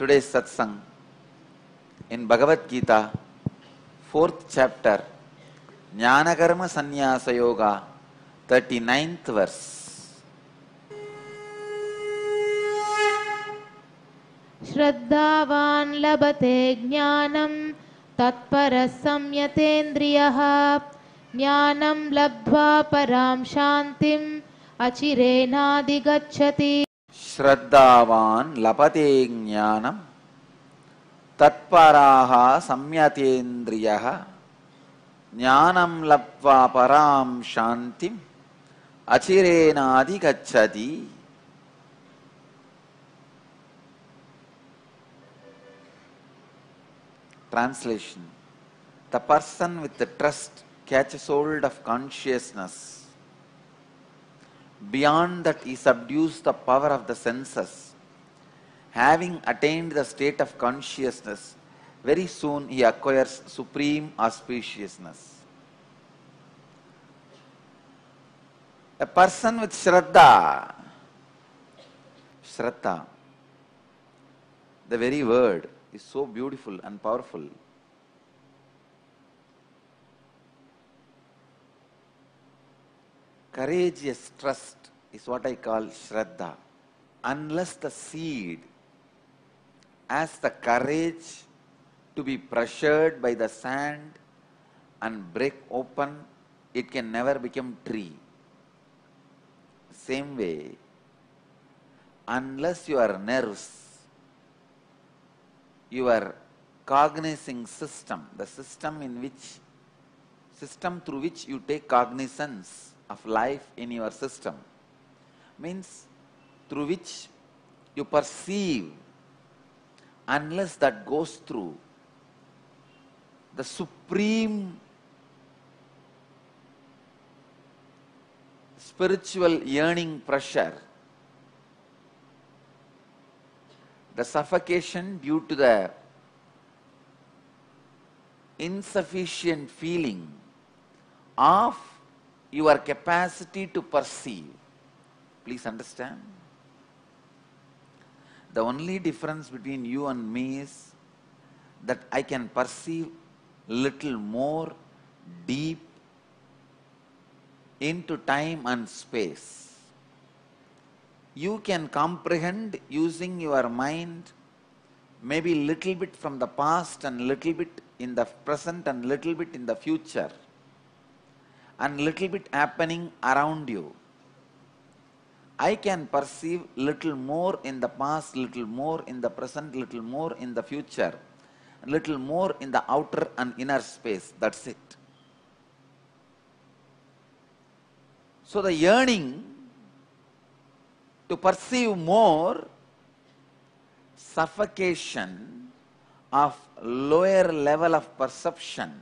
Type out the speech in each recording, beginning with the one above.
today's satsang in Bhagavad Gita, 4th chapter, Jnanakarma Sannyasa Yoga, 39th verse. श्रद्धावान् लभते ज्ञानं तत्परः संयतेन्द्रियः ज्ञानं लब्ध्वा परां शान्तिम् अचिरेणाधिगच्छति Shraddhavan lapate jnanam tatparaha samyatendriyaha jnanam labdva param shantim achirenadi gacchati. Translation: the person with the trust catches hold of consciousness. Beyond that, he subdues the power of the senses. Having attained the state of consciousness, very soon he acquires supreme auspiciousness. A person with Shraddha, Shraddha, the very word is so beautiful and powerful. Courageous trust is what I call Shraddha. Unless the seed has the courage to be pressured by the sand and break open, it can never become tree. Same way, unless your nerves, your cognizing system, the system through which you take cognizance of life in your system, means through which you perceive, unless that goes through the supreme spiritual yearning pressure, the suffocation due to the insufficient feeling of your capacity to perceive. Please understand. The only difference between you and me is that I can perceive little more deep into time and space. You can comprehend using your mind maybe little bit from the past and little bit in the present and little bit in the future and little bit happening around you. I can perceive little more in the past, little more in the present, little more in the future, little more in the outer and inner space. That's it. So the yearning to perceive more, suffocation of lower level of perception,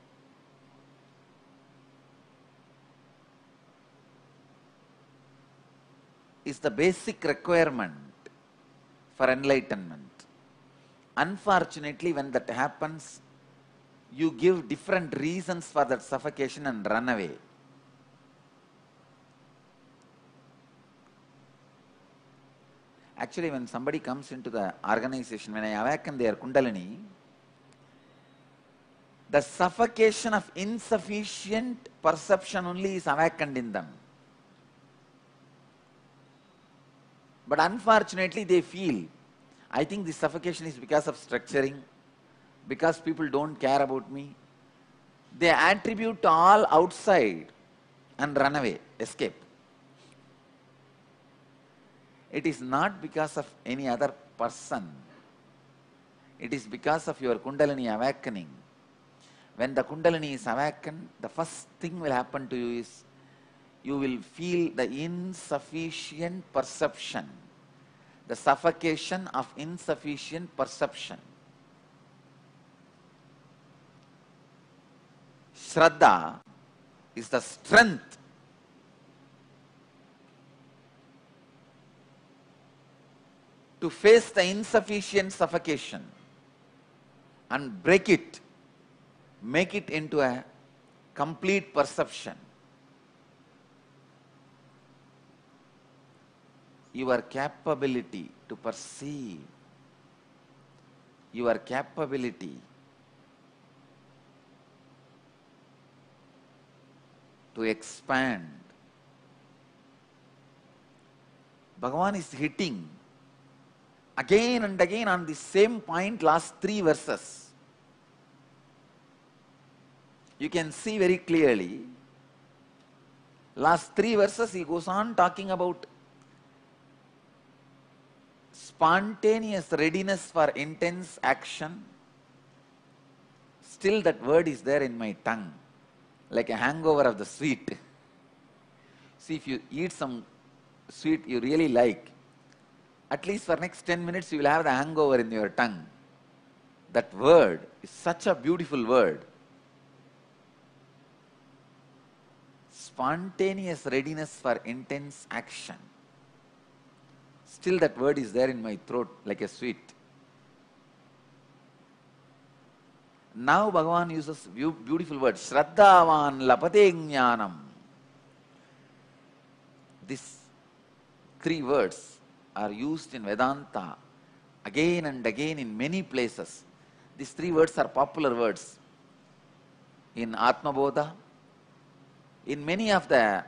is the basic requirement for enlightenment. Unfortunately, when that happens, you give different reasons for that suffocation and run away. Actually, when somebody comes into the organization, when I awaken their Kundalini, the suffocation of insufficient perception only is awakened in them. But unfortunately, they feel, I think this suffocation is because of structuring, because people don't care about me. They attribute all outside and run away, escape. It is not because of any other person. It is because of your Kundalini awakening. When the Kundalini is awakened, the first thing will happen to you is you will feel the insufficient perception, the suffocation of insufficient perception. Shraddha is the strength to face the insufficient suffocation and break it, make it into a complete perception. Your capability to perceive your capability to expand. Bhagavan is hitting again and again on the same point, last 3 verses. You can see very clearly, last 3 verses he goes on talking about spontaneous readiness for intense action. Still that word is there in my tongue, like a hangover of the sweet. See, if you eat some sweet you really like, at least for next 10 minutes you will have the hangover in your tongue. That word is such a beautiful word. Spontaneous readiness for intense action. Still that word is there in my throat like a sweet. Now Bhagavan uses beautiful word, Shraddhavan lapate jnanam. These 3 words are used in Vedanta again and again in many places. These 3 words are popular words in Atma Bodha, in many of the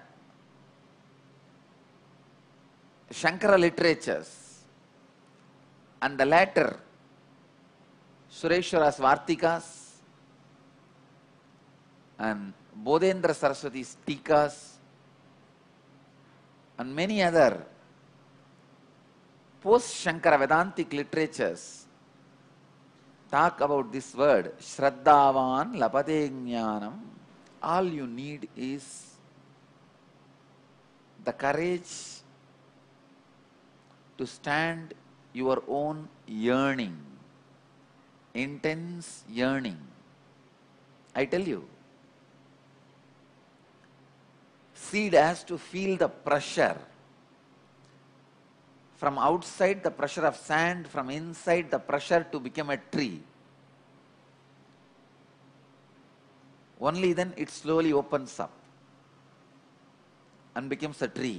Shankara literatures, and the latter Sureshwara's Vartikas and Bodhendra Saraswati's Tikas and many other post-Shankara Vedantic literatures talk about this word, Shraddhavan lapate jnanam. All you need is the courage to stand your own yearning, intense yearning. I tell you, seed has to feel the pressure. From outside the pressure of sand, from inside the pressure to become a tree. Only then it slowly opens up and becomes a tree.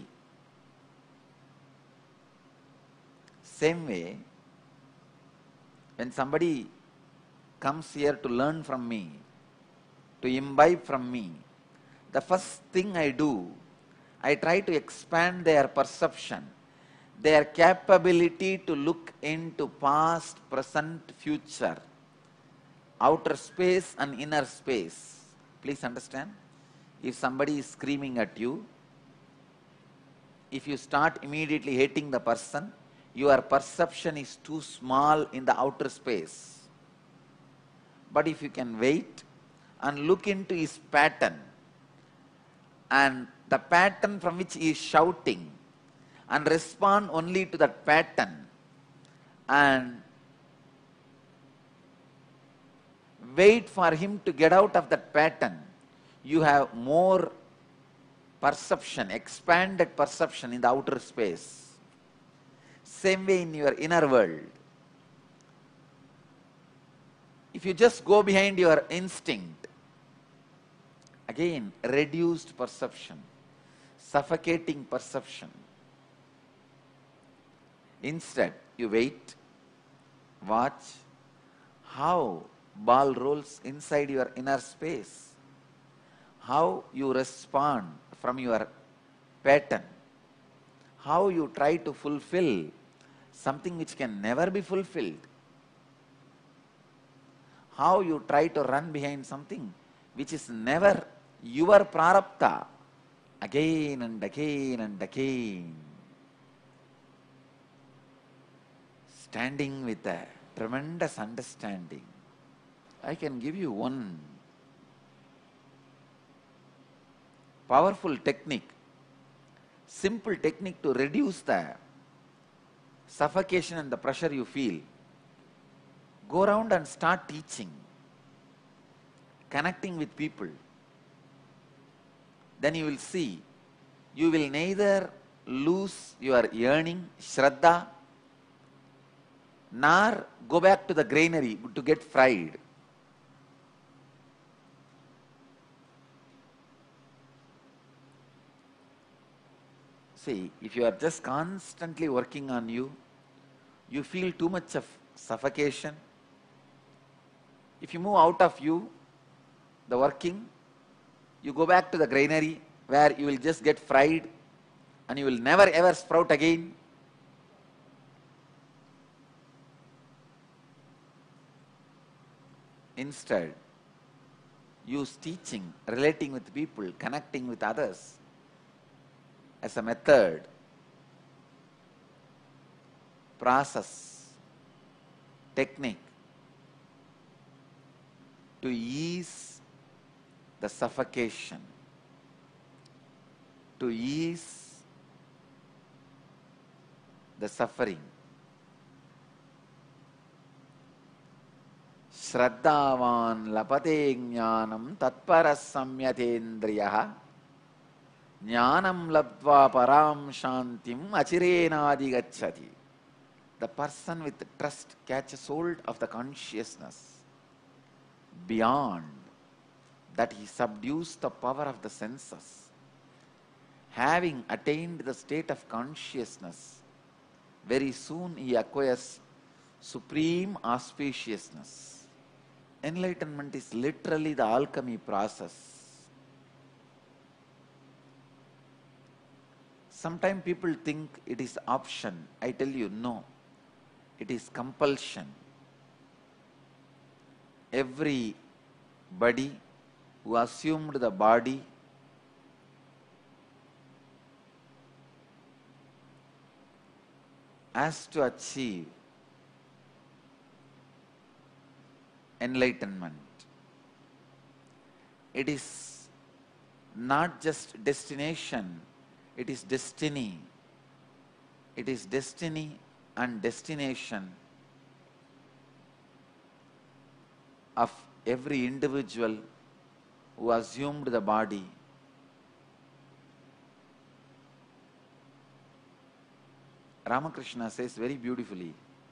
Same way, when somebody comes here to learn from me, to imbibe from me, the first thing I do, I try to expand their perception, their capability to look into past, present, future, outer space and inner space. Please understand, if somebody is screaming at you, if you start immediately hating the person, your perception is too small in the outer space. But if you can wait and look into his pattern, and the pattern from which he is shouting, and respond only to that pattern, and wait for him to get out of that pattern, you have more perception, expanded perception in the outer space. Same way in your inner world. If you just go behind your instinct, again, reduced perception, suffocating perception. Instead, you wait, watch how ball rolls inside your inner space, how you respond from your pattern, how you try to fulfill something which can never be fulfilled, how you try to run behind something which is never your prarabdha, again and again and again. Standing with a tremendous understanding. I can give you one powerful technique, simple technique to reduce the suffocation and the pressure you feel. Go around and start teaching, connecting with people. Then you will see, you will neither lose your yearning, Shraddha, nor go back to the granary to get fried. See, if you are just constantly working on you, you feel too much of suffocation, If you move out of you, the working, you go back to the granary where you will just get fried and you will never ever sprout again. Instead, use teaching, relating with people, connecting with others as a method, process, technique to ease the suffocation, to ease the suffering. Shraddhavan lapate jnanam tatparas samyatendriyaha jnanam labdva param shantim achirenadi gacchati. The person with trust catches hold of the consciousness. Beyond that, he subdues the power of the senses. Having attained the state of consciousness, very soon he acquires supreme auspiciousness. Enlightenment is literally the alchemy process. Sometimes people think it is option. I tell you, no. It is compulsion. Everybody who assumed the body has to achieve enlightenment. It is not just destination, it is destiny. It is destiny and destination of every individual who assumed the body. Ramakrishna says very beautifully,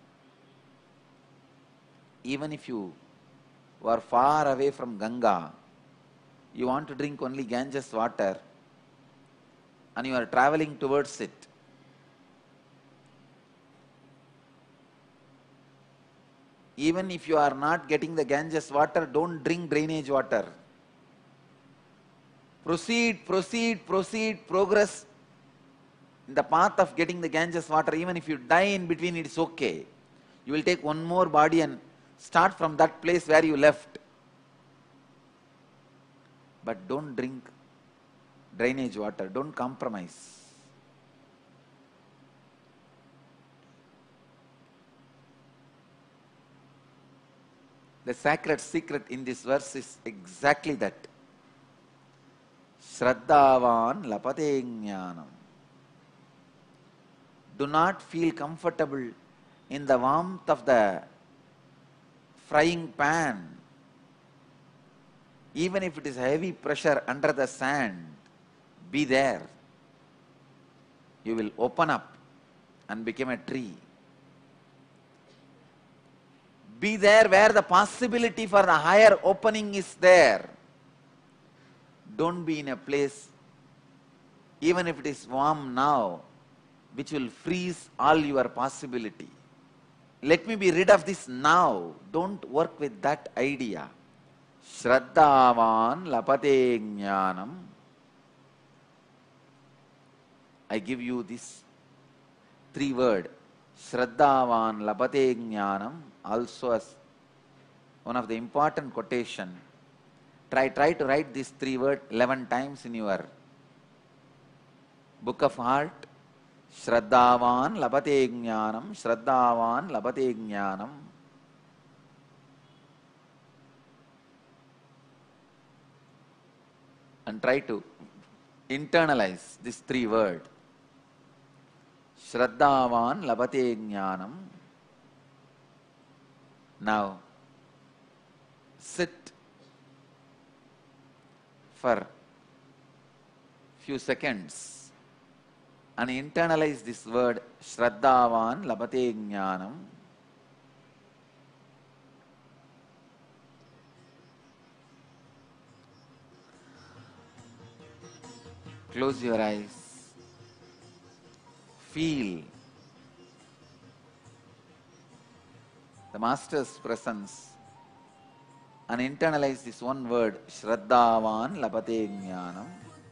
even if you are far away from Ganga, you want to drink only Ganges water and you are traveling towards it, even if you are not getting the Ganges water, don't drink drainage water. Proceed, proceed, proceed, progress in the path of getting the Ganges water. Even if you die in between, it's okay. You will take one more body and start from that place where you left. But don't drink drainage water, don't compromise. The sacred secret in this verse is exactly that. Shraddhavan lapate jnanam. Do not feel comfortable in the warmth of the frying pan. Even if it is heavy pressure under the sand, be there. You will open up and become a tree. Be there where the possibility for the higher opening is there. Don't be in a place, even if it is warm now, which will freeze all your possibility. Let me be rid of this now. Don't work with that idea. Shraddhavan lapate jnanam. I give you this 3 word. Shraddhavan lapate jnanam, also as one of the important quotation. Try to write these 3 words 11 times in your book of heart. Shraddhavan lapate jnanam, Shraddhavan lapate jnanam. And try to internalize these 3 words. Shraddhavan lapate jnanam. Now, sit for few seconds and internalize this word Shraddhavan lapate jnanam. Close your eyes. Feel the Master's presence and internalize this one word, Shraddhavan Labate Jnanam.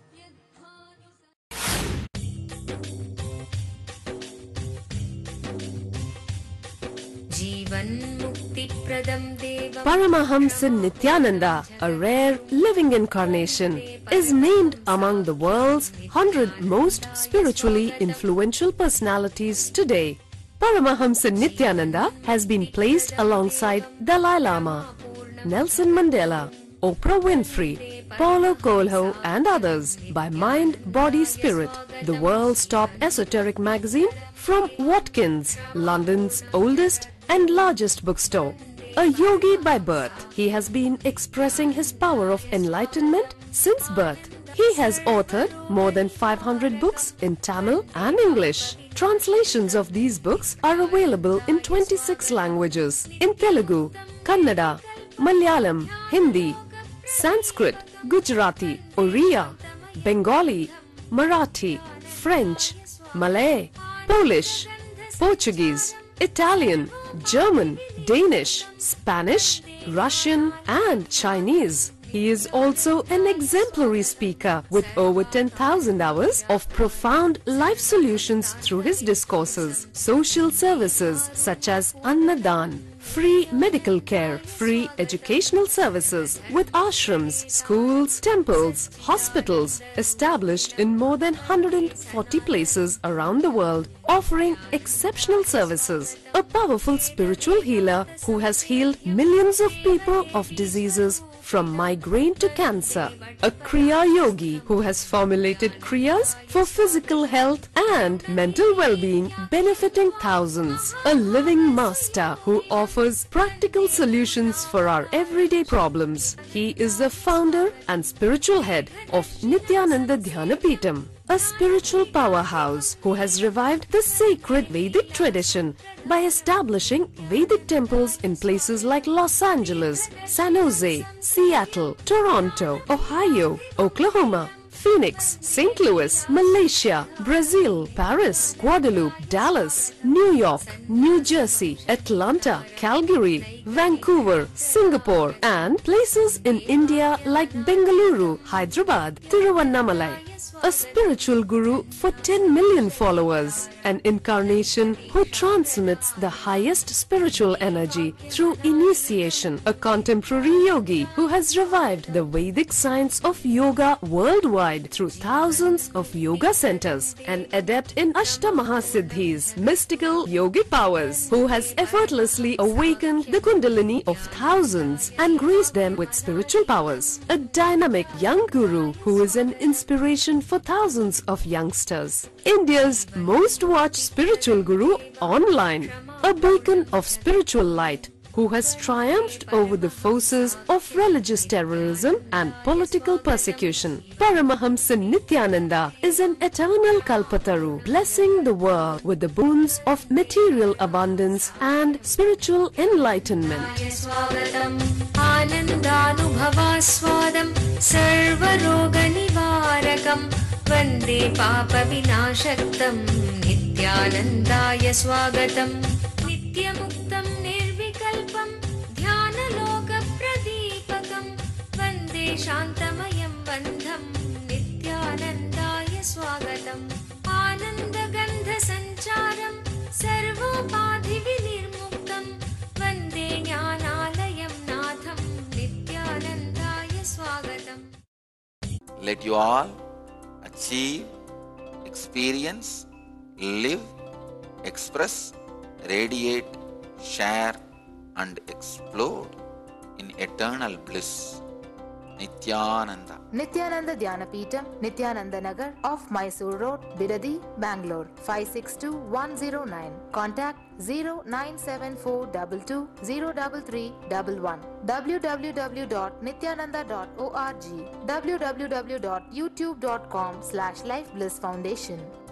Paramahamsa Nityananda, a rare living incarnation, is named among the world's 100 most spiritually influential personalities today. Paramahamsa Nityananda has been placed alongside Dalai Lama, Nelson Mandela, Oprah Winfrey, Paulo Coelho and others by Mind, Body, Spirit, the world's top esoteric magazine from Watkins, London's oldest and largest bookstore. A yogi by birth, he has been expressing his power of enlightenment since birth. He has authored more than 500 books in Tamil and English. Translations of these books are available in 26 languages in Telugu, Kannada, Malayalam, Hindi, Sanskrit, Gujarati, Oriya, Bengali, Marathi, French, Malay, Polish, Portuguese, Italian, German, Danish, Spanish, Russian and Chinese. He is also an exemplary speaker with over 10,000 hours of profound life solutions through his discourses. Social services such as Annadan, free medical care, free educational services with ashrams, schools, temples, hospitals established in more than 140 places around the world, offering exceptional services. A powerful spiritual healer who has healed millions of people of diseases from migraine to cancer. A Kriya Yogi who has formulated Kriyas for physical health and mental well-being, benefiting thousands. A living master who offers practical solutions for our everyday problems. He is the founder and spiritual head of Nityananda Dhyanapitham, a spiritual powerhouse who has revived the sacred Vedic tradition by establishing Vedic temples in places like Los Angeles, San Jose, Seattle, Toronto, Ohio, Oklahoma, Phoenix, St. Louis, Malaysia, Brazil, Paris, Guadeloupe, Dallas, New York, New Jersey, Atlanta, Calgary, Vancouver, Singapore, and places in India like Bengaluru, Hyderabad, Tiruvannamalai. A spiritual guru for 10 million followers, an incarnation who transmits the highest spiritual energy through initiation, a contemporary yogi who has revived the Vedic science of yoga worldwide through thousands of yoga centers, an adept in Ashtamahasiddhis, mystical yogic powers, who has effortlessly awakened the Kundalini of thousands and graced them with spiritual powers, a dynamic young guru who is an inspiration for thousands of youngsters, India's most watched spiritual guru online, a beacon of spiritual light who has triumphed over the forces of religious terrorism and political persecution. Paramahamsa Nityananda is an eternal Kalpataru, blessing the world with the boons of material abundance and spiritual enlightenment. वन्दे पापविनाशक्तं नित्यानन्दाय स्वागतं नित्यमुक्तं निर्विकल्पं ध्यानलोकप्रदीपकं वन्दे शान्तमयं बन्धं नित्यानन्दाय स्वागतम् आनन्दगन्धसञ्चारं सर्वोपाधिविनिर्मुक्तं वन्दे ज्ञानालयं नाथं नित्यानन्दाय स्वागतम्. Let you all achieve, experience, live, express, radiate, share and explode in eternal bliss. Nityananda. Nityananda Dhyanapitham, Nityananda Nagar off Mysore Road, Bidadi, Bangalore 562109. Contact 097422033311. www.nityananda.org. www.youtube.com/lifeblissfoundation.